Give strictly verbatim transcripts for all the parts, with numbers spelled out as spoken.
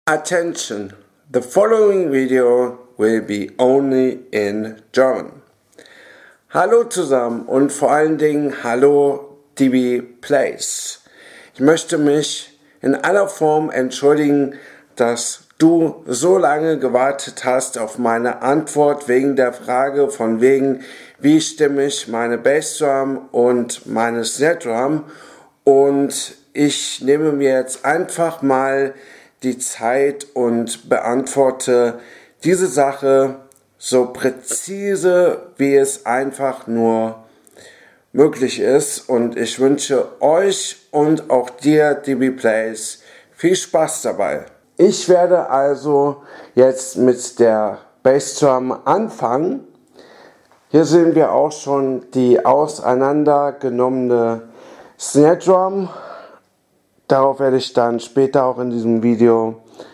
Attention! The following video will be only in German. Hallo zusammen und vor allen Dingen hallo D B Plays. Ich möchte mich in aller Form entschuldigen, dass du so lange gewartet hast auf meine Antwort wegen der Frage von wegen, wie stimme ich meine Bassdrum und meine Snare Drum, und ich nehme mir jetzt einfach mal die Zeit und beantworte diese Sache so präzise, wie es einfach nur möglich ist, und ich wünsche euch und auch dir, D B Plays, viel Spaß dabei. Ich werde also jetzt mit der Bassdrum anfangen. Hier sehen wir auch schon die auseinandergenommene Snare Drum. Darauf werde ich dann später auch in diesem Video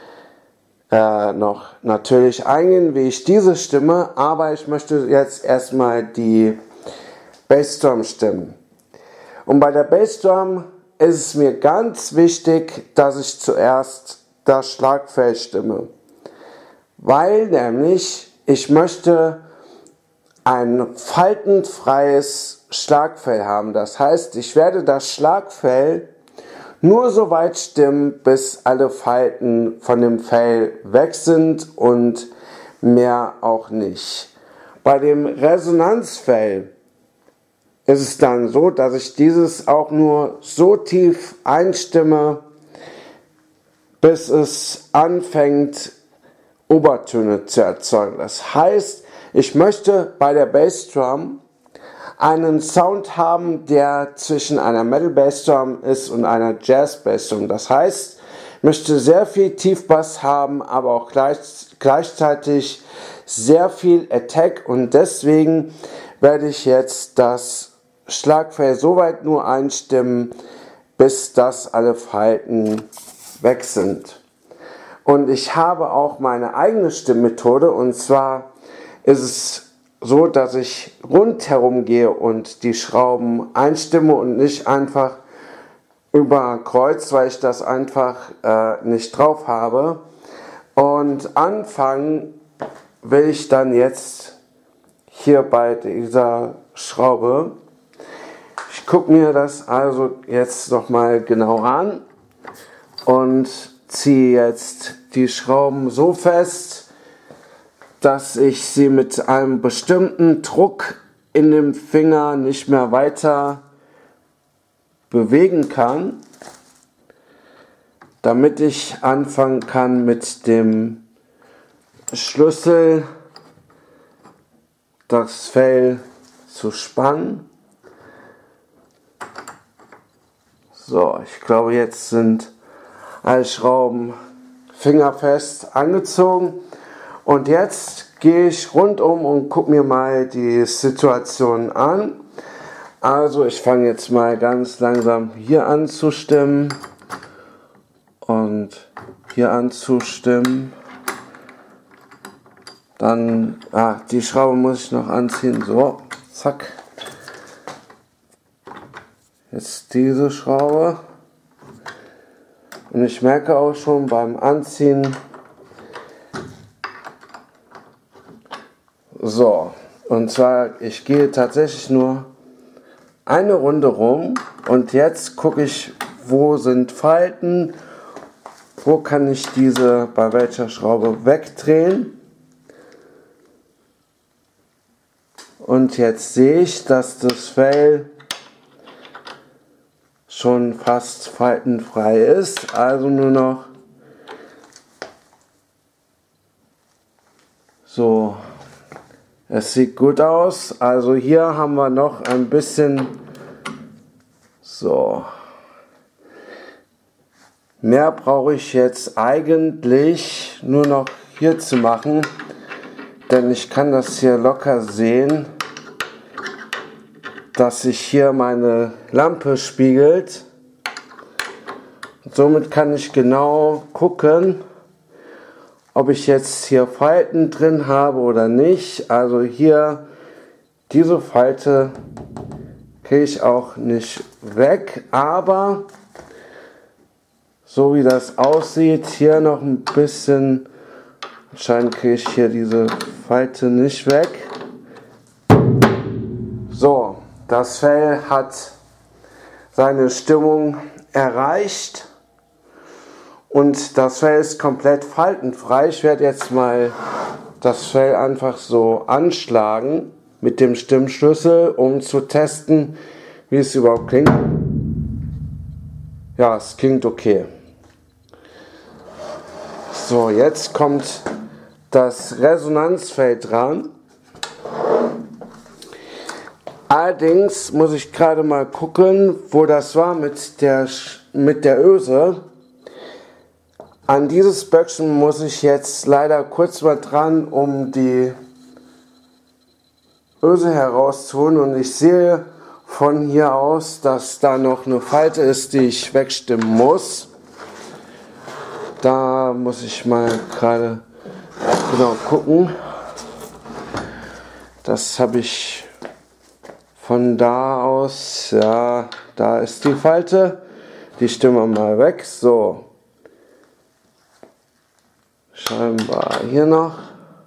äh, noch natürlich eingehen, wie ich diese stimme, aber ich möchte jetzt erstmal die Bassdrum stimmen. Und bei der Bassdrum ist es mir ganz wichtig, dass ich zuerst das Schlagfell stimme, weil nämlich ich möchte ein faltenfreies Schlagfell haben. Das heißt, ich werde das Schlagfell nur so weit stimmen, bis alle Falten von dem Fell weg sind und mehr auch nicht. Bei dem Resonanzfell ist es dann so, dass ich dieses auch nur so tief einstimme, bis es anfängt, Obertöne zu erzeugen. Das heißt, ich möchte bei der Bassdrum einen Sound haben, der zwischen einer Metal Bassdrum ist und einer Jazz Bassdrum. Das heißt, ich möchte sehr viel Tiefbass haben, aber auch gleich, gleichzeitig sehr viel Attack, und deswegen werde ich jetzt das Schlagfell so weit nur einstimmen, bis das alle Falten weg sind. Und ich habe auch meine eigene Stimmmethode, und zwar ist es so, dass ich rundherum gehe und die Schrauben einstimme und nicht einfach über Kreuz, weil ich das einfach äh, nicht drauf habe. Und anfangen will ich dann jetzt hier bei dieser Schraube. Ich gucke mir das also jetzt nochmal genau an und ziehe jetzt die Schrauben so fest, dass ich sie mit einem bestimmten Druck in dem Finger nicht mehr weiter bewegen kann, damit ich anfangen kann mit dem Schlüssel das Fell zu spannen. So, ich glaube, jetzt sind alle Schrauben fingerfest angezogen. Und jetzt gehe ich rundum und gucke mir mal die Situation an. Also ich fange jetzt mal ganz langsam hier an zu stimmen und hier an zu stimmen. Dann, ah, die Schraube muss ich noch anziehen. So, zack. Jetzt diese Schraube. Und ich merke auch schon beim Anziehen, so, und zwar, ich gehe tatsächlich nur eine Runde rum, und jetzt gucke ich, wo sind Falten, wo kann ich diese bei welcher Schraube wegdrehen. Und jetzt sehe ich, dass das Fell schon fast faltenfrei ist, also nur noch so. Es sieht gut aus. Also hier haben wir noch ein bisschen so. Mehr brauche ich jetzt eigentlich nur noch hier zu machen, denn ich kann das hier locker sehen, dass sich hier meine Lampe spiegelt. Und somit kann ich genau gucken, ob ich jetzt hier Falten drin habe oder nicht. Also hier, diese Falte kriege ich auch nicht weg, aber so wie das aussieht. Hier noch ein bisschen, anscheinend kriege ich hier diese Falte nicht weg. So, das Fell hat seine Stimmung erreicht und das Fell ist komplett faltenfrei. Ich werde jetzt mal das Fell einfach so anschlagen mit dem Stimmschlüssel, um zu testen, wie es überhaupt klingt. Ja, es klingt okay. So, jetzt kommt das Resonanzfeld dran. Allerdings muss ich gerade mal gucken, wo das war mit der, mit der Öse. An dieses Böckchen muss ich jetzt leider kurz mal dran, um die Öse herauszuholen, und ich sehe von hier aus, dass da noch eine Falte ist, die ich wegstimmen muss. Da muss ich mal gerade genau gucken. Das habe ich von da aus, ja, da ist die Falte. Die stimmen wir mal weg. So. Scheinbar hier noch.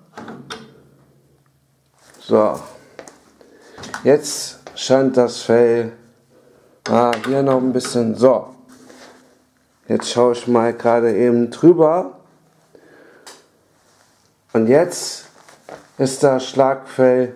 So. Jetzt scheint das Fell, ah, hier noch ein bisschen, so. Jetzt schaue ich mal gerade eben drüber. Und jetzt ist das Schlagfell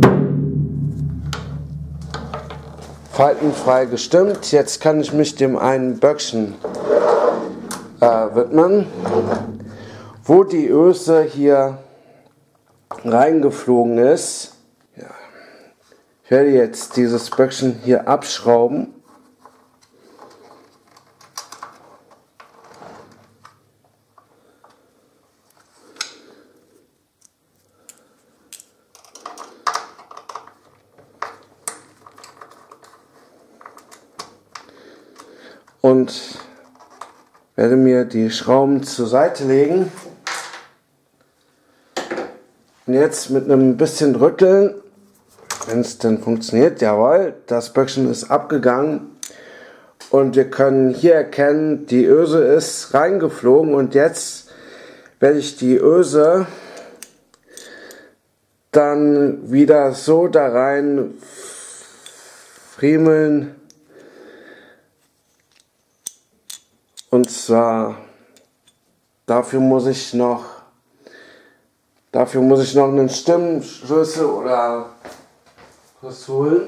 faltenfrei gestimmt. Jetzt kann ich mich dem einen Böckchen äh, widmen, wo die Öse hier reingeflogen ist. Ja. Ich werde jetzt dieses Böckchen hier abschrauben. Und werde mir die Schrauben zur Seite legen. Und jetzt mit einem bisschen Rütteln, wenn es denn funktioniert, jawohl, das Böckchen ist abgegangen. Und wir können hier erkennen, die Öse ist reingeflogen. Und jetzt werde ich die Öse dann wieder so da rein friemeln. Und zwar, dafür muss ich noch, dafür muss ich noch einen Stimmschlüssel oder was holen.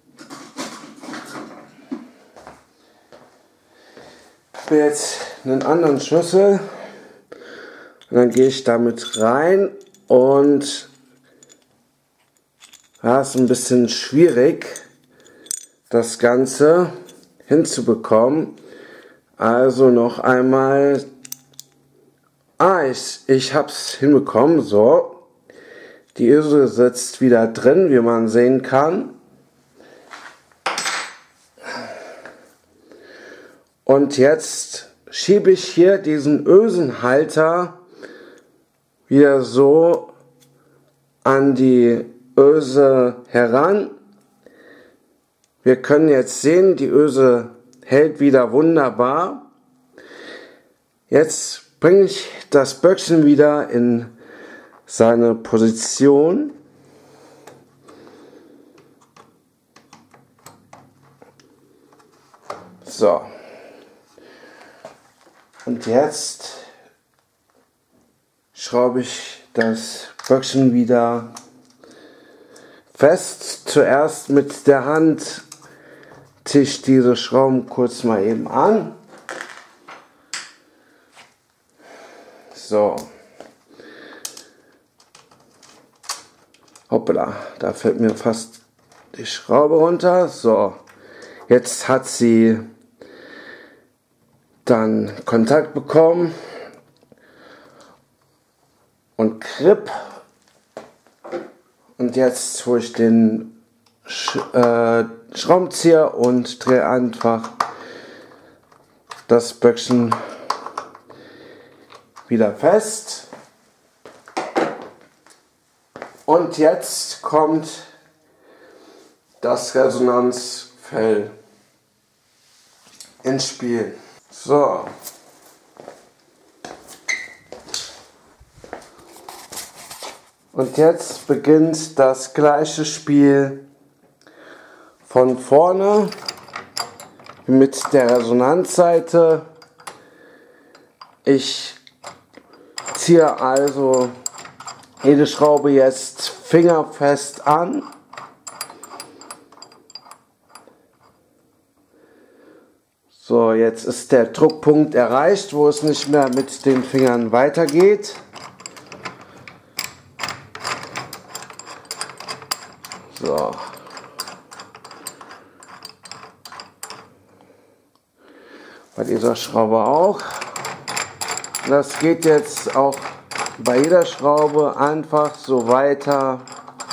Ich will jetzt einen anderen Schlüssel und dann gehe ich damit rein, und ja, ist ein bisschen schwierig, das Ganze hinzubekommen. Also noch einmal. Ah, ich, ich habe es hinbekommen. So. Die Öse sitzt wieder drin, wie man sehen kann. Und jetzt schiebe ich hier diesen Ösenhalter wieder so an die Öse heran. Wir können jetzt sehen, die Öse hält wieder wunderbar. Jetzt bringe ich das Böckchen wieder in seine Position. So. Und jetzt schraube ich das Böckchen wieder fest. Zuerst mit der Hand ziehe ich diese Schrauben kurz mal eben an. So. Hoppla, da fällt mir fast die Schraube runter. So, jetzt hat sie dann Kontakt bekommen und Grip. Und jetzt hole ich den Sch äh, Schraubenzieher und drehe einfach das Böckchen wieder fest. Und jetzt kommt das Resonanzfell ins Spiel. So, Und jetzt beginnt das gleiche Spiel von vorne mit der Resonanzseite. Ich ziehe also jede Schraube jetzt fingerfest an. So, jetzt ist der Druckpunkt erreicht, wo es nicht mehr mit den Fingern weitergeht. So. Bei dieser Schraube auch. Das geht jetzt auch bei jeder Schraube einfach so weiter,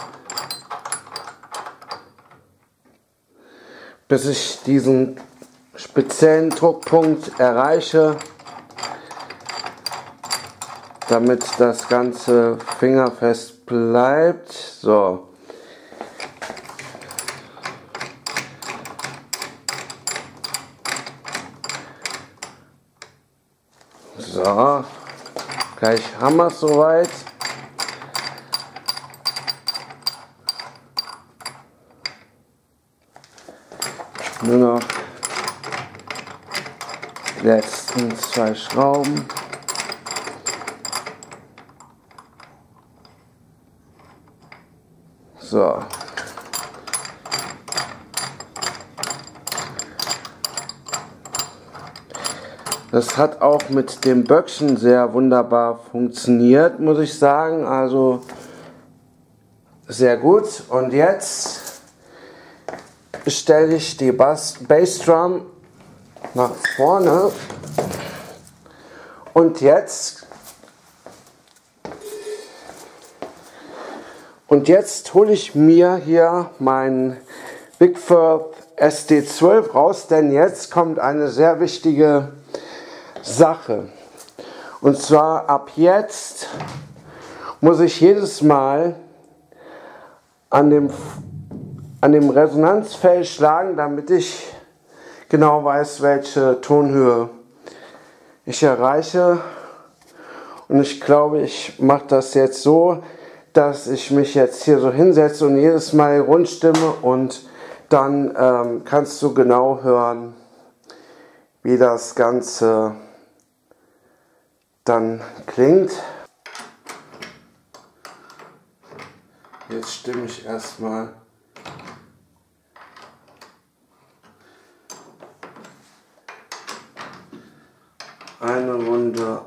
bis ich diesen speziellen Druckpunkt erreiche, damit das Ganze fingerfest bleibt. So. So, gleich haben wir es soweit. Nur noch die letzten zwei Schrauben. So. Das hat auch mit dem Böckchen sehr wunderbar funktioniert, muss ich sagen. Also sehr gut. Und jetzt stelle ich die Bass Bassdrum nach vorne. Und jetzt und jetzt hole ich mir hier mein Big Firth S D zwölf raus, denn jetzt kommt eine sehr wichtige Sache. Und zwar ab jetzt muss ich jedes Mal an dem, an dem Resonanzfell schlagen, damit ich genau weiß, welche Tonhöhe ich erreiche. Und ich glaube, ich mache das jetzt so, dass ich mich jetzt hier so hinsetze und jedes Mal rund stimme, und dann ähm, kannst du genau hören, wie das Ganze dann klingt. Jetzt stimme ich erstmal eine Runde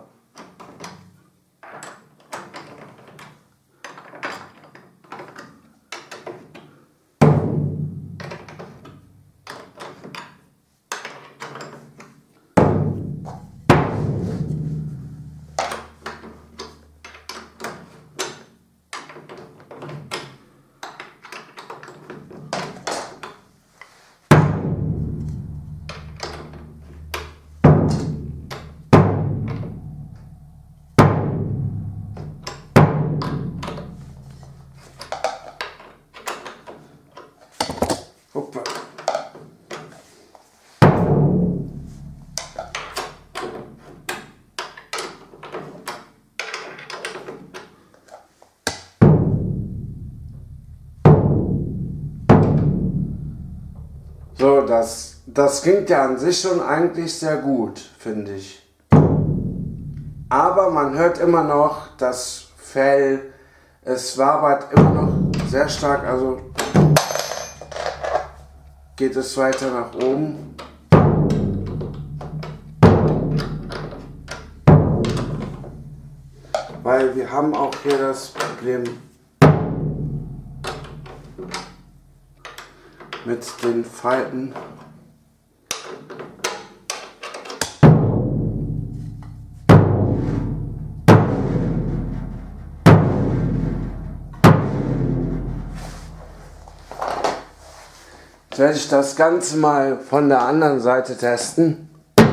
Hoppla. So, das, das klingt ja an sich schon eigentlich sehr gut, finde ich. Aber man hört immer noch das Fell, es wabert immer noch sehr stark, also geht es weiter nach oben. Weil wir haben auch hier das Problem mit den Falten. Jetzt werde ich das Ganze mal von der anderen Seite testen.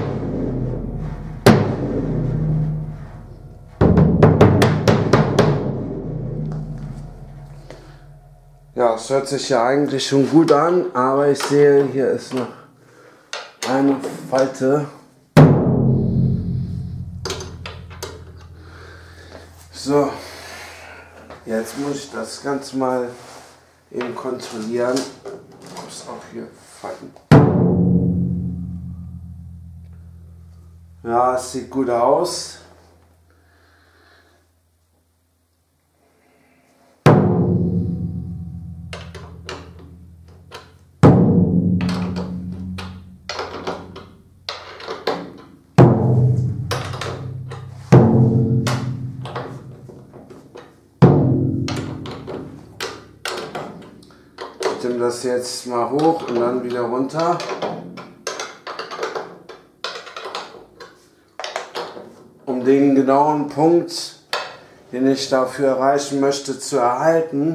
Ja, es hört sich ja eigentlich schon gut an, aber ich sehe, hier ist noch eine Falte. So, Jetzt muss ich das Ganze mal eben kontrollieren. Ich muss auch hier falten. Ja, es sieht gut aus. Ich nehme das jetzt mal hoch und dann wieder runter. Um den genauen Punkt, den ich dafür erreichen möchte, zu erhalten.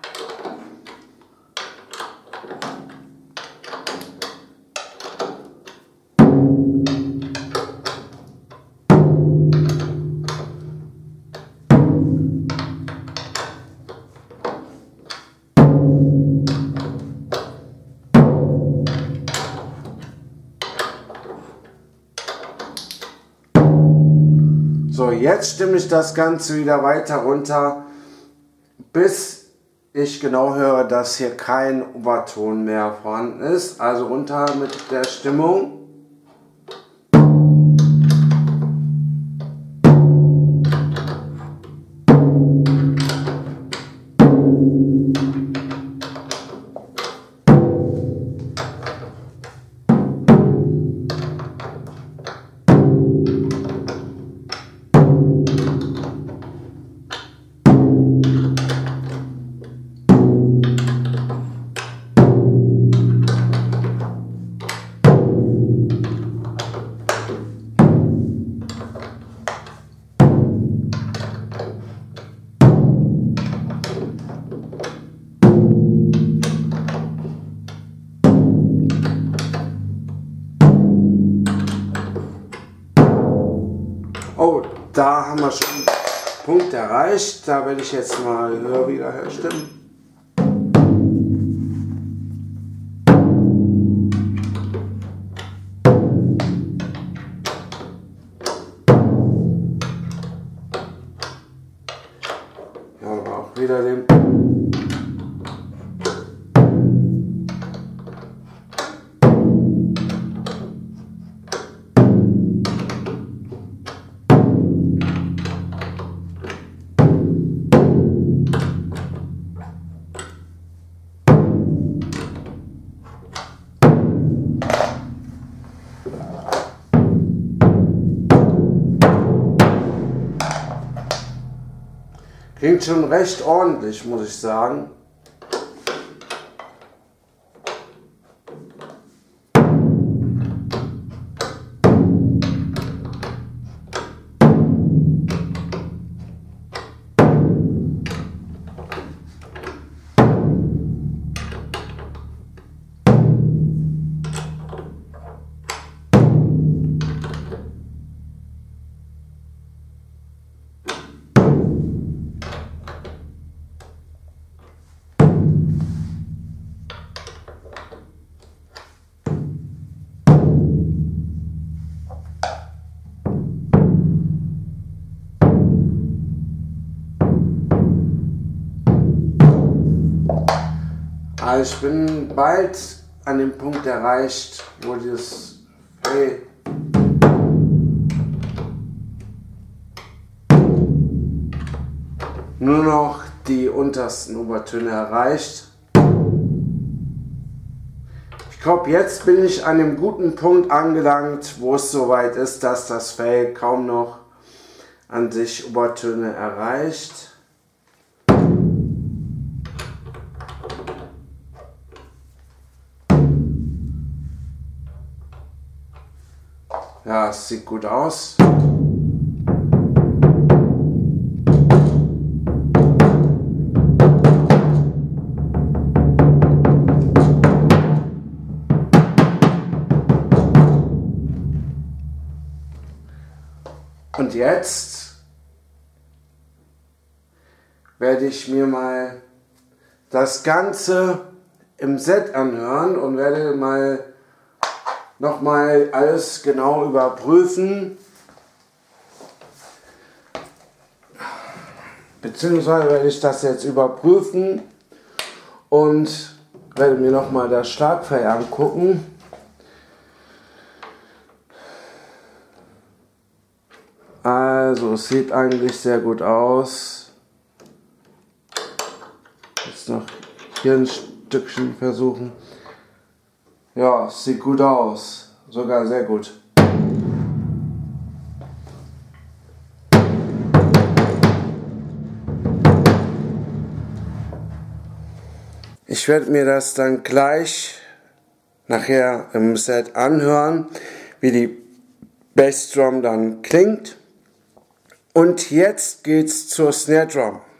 So, jetzt stimme ich das Ganze wieder weiter runter, bis ich genau höre, dass hier kein Oberton mehr vorhanden ist. Also runter mit der Stimmung. Oh, da haben wir schon einen Punkt erreicht. Da werde ich jetzt mal höher wieder herstimmen. Ja, aber auch wieder den. Klingt schon recht ordentlich, muss ich sagen. Also ich bin bald an dem Punkt erreicht, wo das Fell nur noch die untersten Obertöne erreicht. Ich glaube, jetzt bin ich an dem guten Punkt angelangt, wo es soweit ist, dass das Fell kaum noch an sich Obertöne erreicht. Ja, es sieht gut aus. Und jetzt werde ich mir mal das Ganze im Set anhören und werde mal nochmal alles genau überprüfen. beziehungsweise werde ich das jetzt überprüfen und werde mir nochmal das Schlagfell angucken. Also es sieht eigentlich sehr gut aus. Jetzt noch hier ein Stückchen versuchen. Ja, es sieht gut aus. Sogar sehr gut. Ich werde mir das dann gleich nachher im Set anhören, wie die Bassdrum dann klingt. Und jetzt geht's zur Snare Drum.